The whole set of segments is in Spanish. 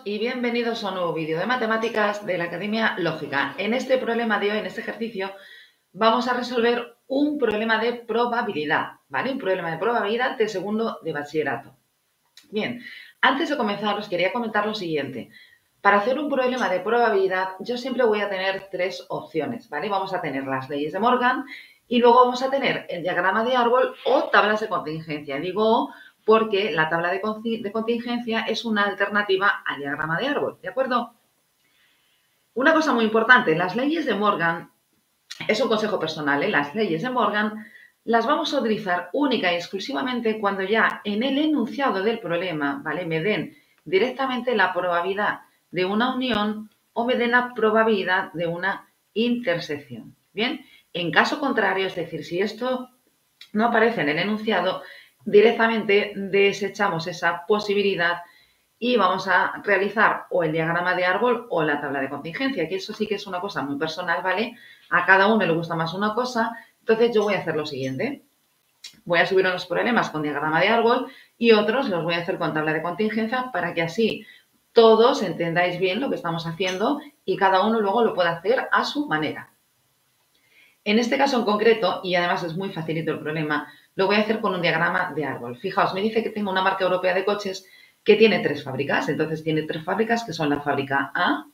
y bienvenidos a un nuevo vídeo de matemáticas de la Academia Lógica. En este problema de hoy, en este ejercicio, vamos a resolver un problema de probabilidad, ¿vale? Un problema de probabilidad de segundo de bachillerato. Bien, antes de comenzar os quería comentar lo siguiente. Para hacer un problema de probabilidad yo siempre voy a tener tres opciones, ¿vale? Vamos a tener las leyes de Morgan y luego vamos a tener el diagrama de árbol o tablas de contingencia. Digo porque la tabla de contingencia es una alternativa al diagrama de árbol, ¿de acuerdo? Una cosa muy importante, las leyes de Morgan, es un consejo personal, ¿eh? Las leyes de Morgan las vamos a utilizar única y exclusivamente cuando ya en el enunciado del problema, ¿vale? Me den directamente la probabilidad de una unión o me den la probabilidad de una intersección. Bien, en caso contrario, es decir, si esto no aparece en el enunciado, directamente desechamos esa posibilidad y vamos a realizar o el diagrama de árbol o la tabla de contingencia, que eso sí que es una cosa muy personal, ¿vale? A cada uno le gusta más una cosa, entonces yo voy a hacer lo siguiente. Voy a subir unos problemas con diagrama de árbol y otros los voy a hacer con tabla de contingencia para que así todos entendáis bien lo que estamos haciendo y cada uno luego lo pueda hacer a su manera. En este caso en concreto, y además es muy facilito el problema, lo voy a hacer con un diagrama de árbol. Fijaos, me dice que tengo una marca europea de coches que tiene tres fábricas. Entonces tiene tres fábricas que son la fábrica A,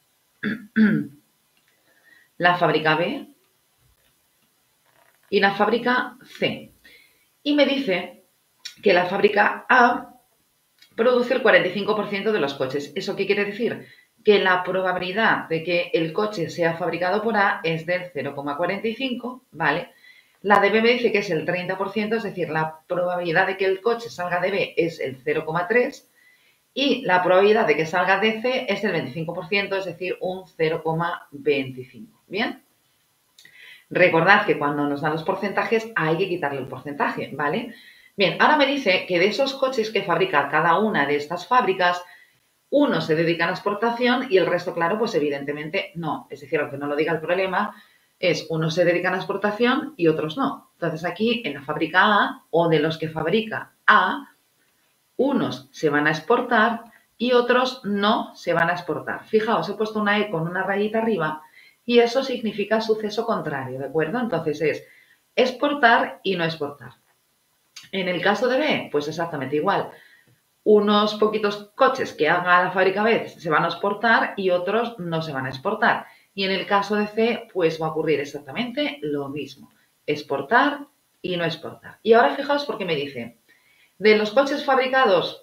la fábrica B y la fábrica C. Y me dice que la fábrica A produce el 45% de los coches. ¿Eso qué quiere decir? Que la probabilidad de que el coche sea fabricado por A es del 0,45, ¿vale? La de B me dice que es el 30%, es decir, la probabilidad de que el coche salga de B es el 0,3 y la probabilidad de que salga de C es el 25%, es decir, un 0,25. ¿Bien? Recordad que cuando nos dan los porcentajes hay que quitarle el porcentaje, ¿vale? Bien, ahora me dice que de esos coches que fabrica cada una de estas fábricas, unos se dedican a exportación y el resto, claro, pues evidentemente no. Es decir, aunque no lo diga el problema, es unos se dedican a exportación y otros no. Entonces aquí en la fábrica A o de los que fabrica A, unos se van a exportar y otros no se van a exportar. Fijaos, he puesto una E con una rayita arriba y eso significa suceso contrario, ¿de acuerdo? Entonces es exportar y no exportar. En el caso de B, pues exactamente igual. Unos poquitos coches que haga la fábrica B se van a exportar y otros no se van a exportar. Y en el caso de C, pues va a ocurrir exactamente lo mismo. Exportar y no exportar. Y ahora fijaos por qué me dice, de los coches fabricados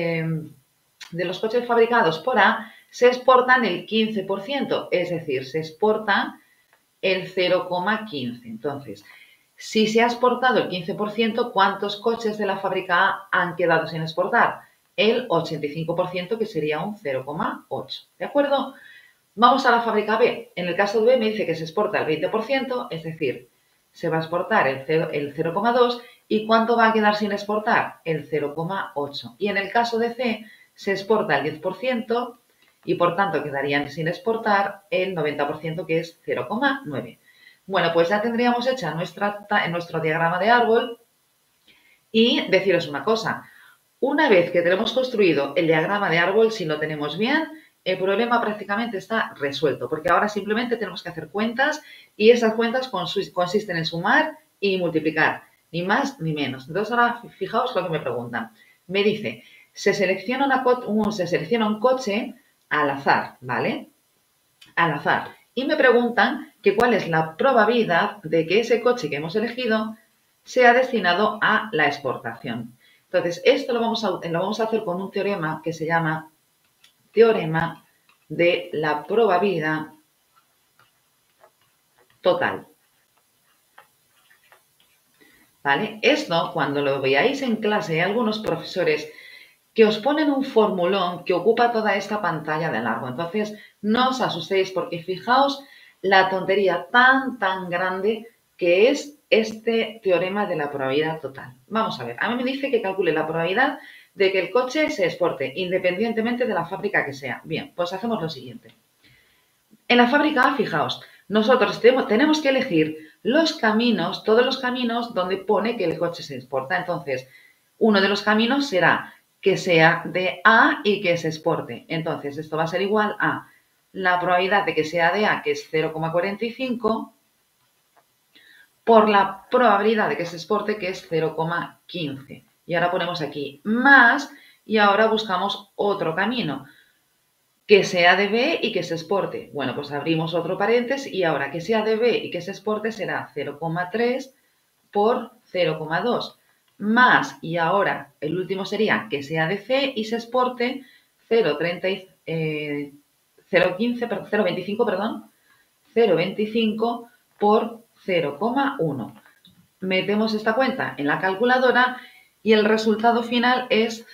por A, se exportan el 15%, es decir, se exporta el 0,15. Entonces, si se ha exportado el 15%, ¿cuántos coches de la fábrica A han quedado sin exportar? El 85%, que sería un 0,8. ¿De acuerdo? Vamos a la fábrica B. En el caso de B me dice que se exporta el 20%, es decir, se va a exportar el 0,2 y ¿cuánto va a quedar sin exportar? El 0,8. Y en el caso de C se exporta el 10% y por tanto quedarían sin exportar el 90%, que es 0,9. Bueno, pues ya tendríamos hecha nuestro diagrama de árbol y deciros una cosa. Una vez que tenemos construido el diagrama de árbol, si lo tenemos bien, el problema prácticamente está resuelto, porque ahora simplemente tenemos que hacer cuentas y esas cuentas consisten en sumar y multiplicar, ni más ni menos. Entonces ahora fijaos lo que me preguntan. Me dice, se selecciona un coche al azar, ¿vale? Al azar. Y me preguntan que cuál es la probabilidad de que ese coche que hemos elegido sea destinado a la exportación. Entonces, esto lo vamos a hacer con un teorema que se llama teorema de la probabilidad total. ¿Vale? Esto, cuando lo veáis en clase, hay algunos profesores que os ponen un formulón que ocupa toda esta pantalla de largo. Entonces, no os asustéis porque fijaos la tontería tan grande que es este teorema de la probabilidad total. Vamos a ver, a mí me dice que calcule la probabilidad de que el coche se exporte, independientemente de la fábrica que sea. Bien, pues hacemos lo siguiente. En la fábrica A, fijaos, nosotros tenemos que elegir los caminos, todos los caminos donde pone que el coche se exporta. Entonces, uno de los caminos será que sea de A y que se exporte. Entonces, esto va a ser igual a la probabilidad de que sea de A, que es 0,45, por la probabilidad de que se exporte, que es 0,15. Y ahora ponemos aquí más y ahora buscamos otro camino, que sea de B y que se exporte. Bueno, pues abrimos otro paréntesis y ahora que sea de B y que se exporte será 0,3 por 0,2 más, y ahora el último sería que sea de C y se exporte 0,25, perdón, 0,25 por 0,1. Metemos esta cuenta en la calculadora y el resultado final es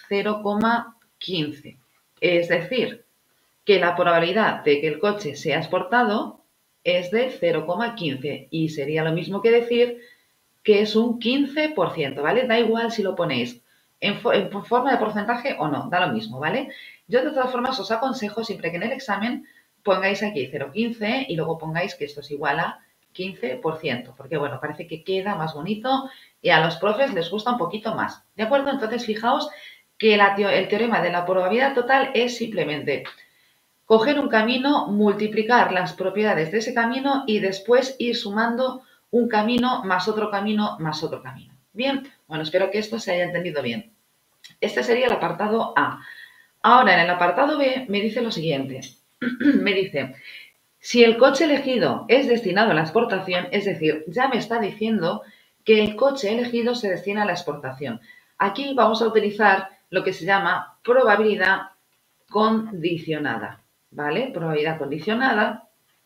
0,15. Es decir, que la probabilidad de que el coche sea exportado es de 0,15 y sería lo mismo que decir que es un 15%, ¿vale? Da igual si lo ponéis en forma de porcentaje o no, da lo mismo, ¿vale? Yo de todas formas os aconsejo siempre que en el examen pongáis aquí 0,15 y luego pongáis que esto es igual a 15%, porque bueno, parece que queda más bonito y a los profes les gusta un poquito más, ¿de acuerdo? Entonces fijaos que el teorema de la probabilidad total es simplemente coger un camino, multiplicar las propiedades de ese camino y después ir sumando un camino más otro camino más otro camino. Bien, bueno, espero que esto se haya entendido bien. Este sería el apartado A. Ahora, en el apartado B me dice lo siguiente. Me dice, si el coche elegido es destinado a la exportación, es decir, ya me está diciendo que el coche elegido se destina a la exportación. Aquí vamos a utilizar lo que se llama probabilidad condicionada, ¿vale? Probabilidad condicionada.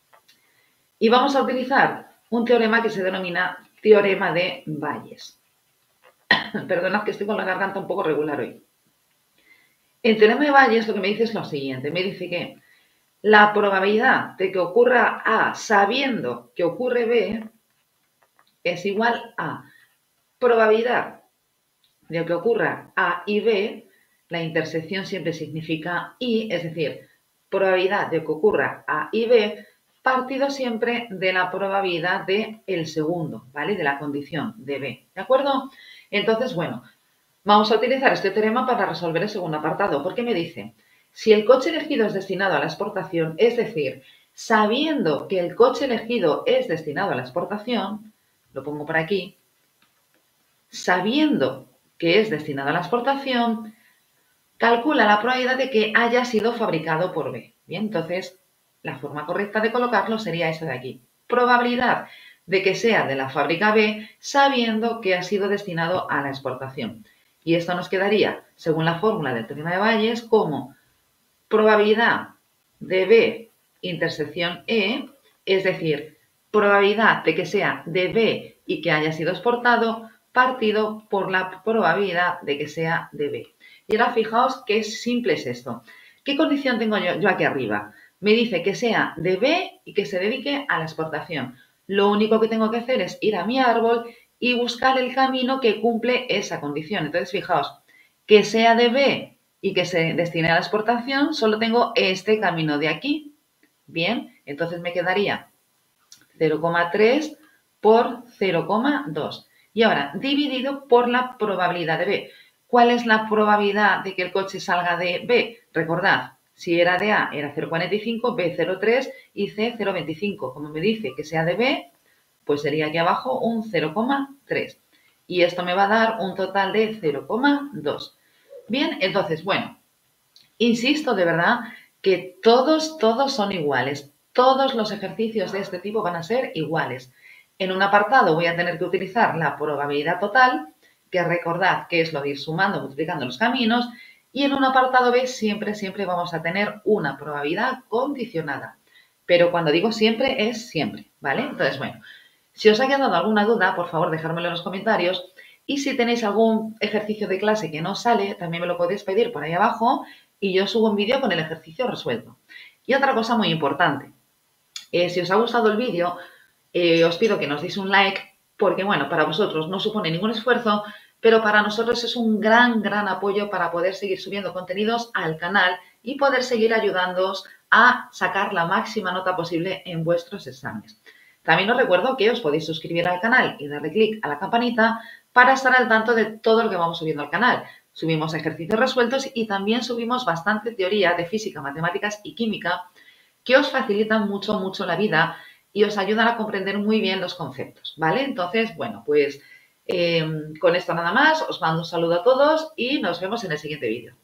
Y vamos a utilizar un teorema que se denomina teorema de Bayes. Perdonad que estoy con la garganta un poco regular hoy. El teorema de Bayes lo que me dice es lo siguiente. Me dice que la probabilidad de que ocurra A sabiendo que ocurre B es igual a probabilidad de que ocurra A y B. La intersección siempre significa I, es decir, probabilidad de que ocurra A y B partido siempre de la probabilidad de el segundo, ¿vale? De la condición de B, ¿de acuerdo? Entonces, bueno, vamos a utilizar este teorema para resolver el segundo apartado, porque me dice, si el coche elegido es destinado a la exportación, es decir, sabiendo que el coche elegido es destinado a la exportación, lo pongo por aquí, sabiendo que es destinado a la exportación, calcula la probabilidad de que haya sido fabricado por B. Bien, entonces la forma correcta de colocarlo sería esta de aquí. Probabilidad de que sea de la fábrica B sabiendo que ha sido destinado a la exportación. Y esto nos quedaría, según la fórmula del teorema de Bayes, como probabilidad de B intersección E, es decir, probabilidad de que sea de B y que haya sido exportado, partido por la probabilidad de que sea de B. Y ahora fijaos qué simple es esto. ¿Qué condición tengo yo aquí arriba? Me dice que sea de B y que se dedique a la exportación. Lo único que tengo que hacer es ir a mi árbol y buscar el camino que cumple esa condición. Entonces, fijaos, que sea de B y que se destine a la exportación, solo tengo este camino de aquí. Bien, entonces me quedaría 0,3 por 0,2. Y ahora, dividido por la probabilidad de B. ¿Cuál es la probabilidad de que el coche salga de B? Recordad, si era de A era 0,45, B 0,3 y C 0,25. Como me dice que sea de B, pues sería aquí abajo un 0,3. Y esto me va a dar un total de 0,2. Bien, entonces, bueno, insisto de verdad que todos son iguales. Todos los ejercicios de este tipo van a ser iguales. En un apartado voy a tener que utilizar la probabilidad total, que recordad que es lo de ir sumando, multiplicando los caminos, y en un apartado B siempre vamos a tener una probabilidad condicionada. Pero cuando digo siempre, es siempre, ¿vale? Entonces, bueno, si os ha quedado alguna duda, por favor, dejármelo en los comentarios. Y si tenéis algún ejercicio de clase que no sale, también me lo podéis pedir por ahí abajo y yo subo un vídeo con el ejercicio resuelto. Y otra cosa muy importante, si os ha gustado el vídeo, os pido que nos deis un like porque, bueno, para vosotros no supone ningún esfuerzo, pero para nosotros es un gran apoyo para poder seguir subiendo contenidos al canal y poder seguir ayudándoos a sacar la máxima nota posible en vuestros exámenes. También os recuerdo que os podéis suscribir al canal y darle clic a la campanita para estar al tanto de todo lo que vamos subiendo al canal. subimos ejercicios resueltos y también subimos bastante teoría de física, matemáticas y química que os facilitan mucho, mucho la vida y os ayudan a comprender muy bien los conceptos, ¿vale? Entonces, bueno, pues con esto nada más, os mando un saludo a todos y nos vemos en el siguiente vídeo.